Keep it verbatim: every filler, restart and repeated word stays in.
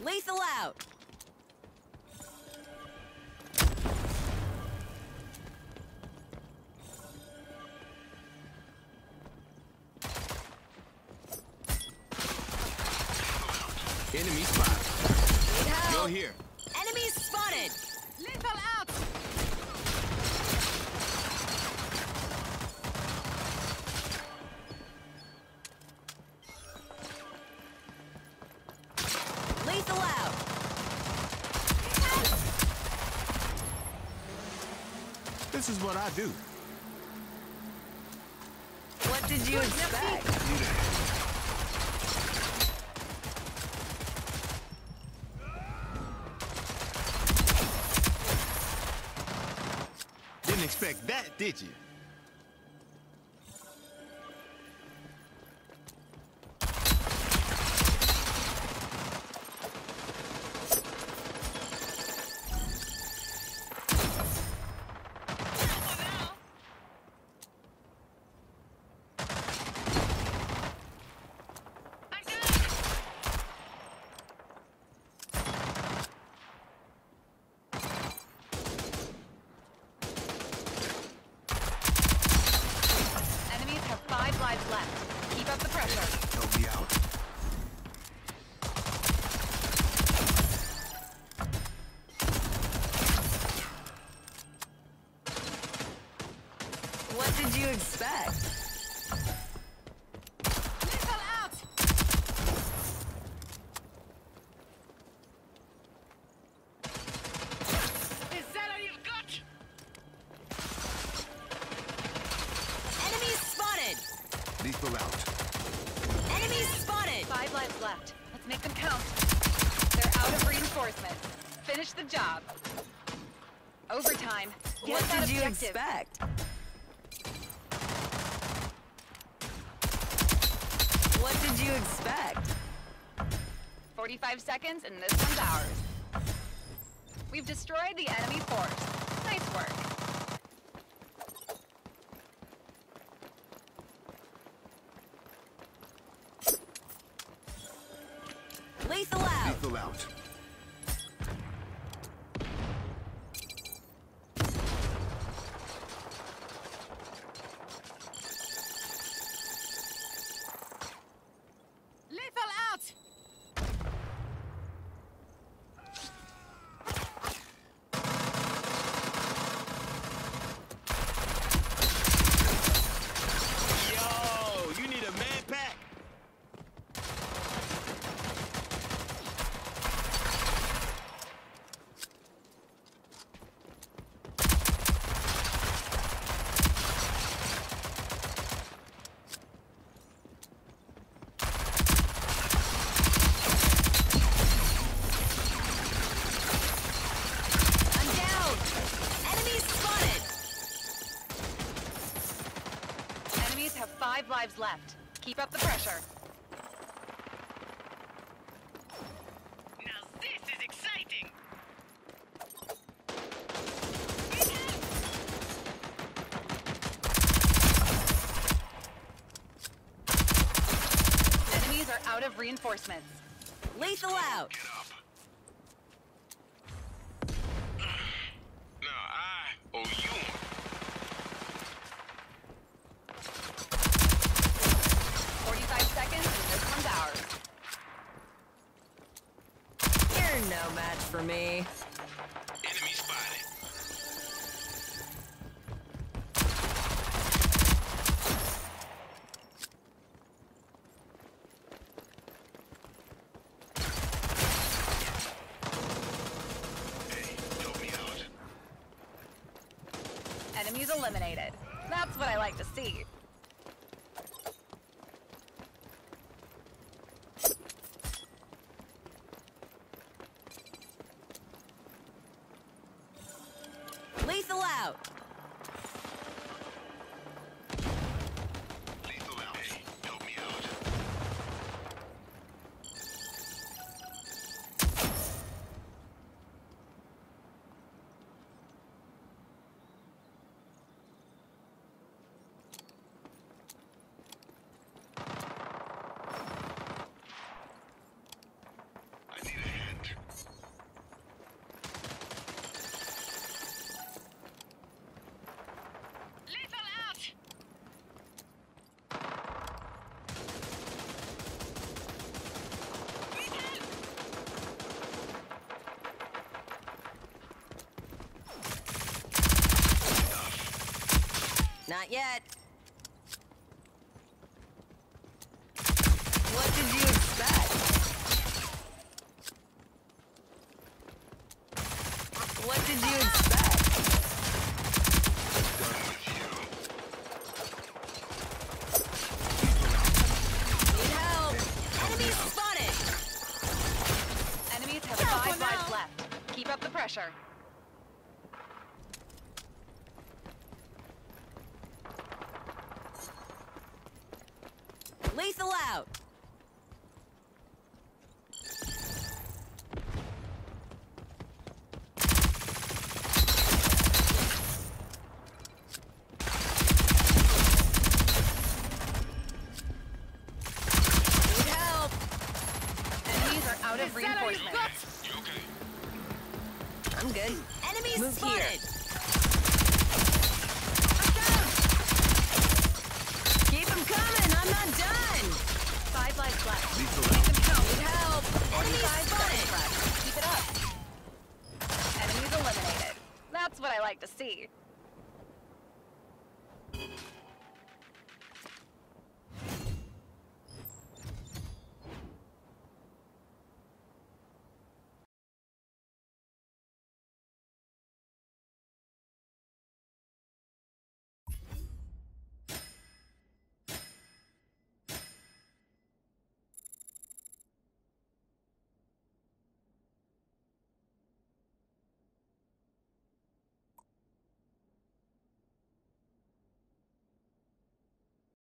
Lethal out! Enemy spotted. Go here. Enemies spotted! Lethal out! Lethal out! This is what I do. What did you expect? Didn't expect that, did you? Five lives left. Keep up the pressure. Help me out. What did you expect? Lethal out! Is that all you've got? Enemies spotted! Lethal out. Enemies spotted! Five lives left. Let's make them count. They're out of reinforcements. Finish the job. Overtime. Get What that did you objective. expect? What did you expect? forty-five seconds and this one's ours. We've destroyed the enemy force. Nice work. Lethal out! Lethal out. Lethal out! Yo, you need a man pack. I'm down! Enemies spotted! Enemies have five lives left. Keep up the pressure. Now this is exciting! Enemies are out of reinforcements. Lethal out! Get up. Now I owe you one. forty-five seconds and this one's ours. You're no match for me. Enemy spotted. Hey, help me out. Enemies eliminated. That's what I like to see. Lethal out! Lethal out. Hey, help me out. Not yet. What did you expect? What did you expect? Need help! Enemy spotted! Enemies have Careful five now. lives left. Keep up the pressure. Lethal out!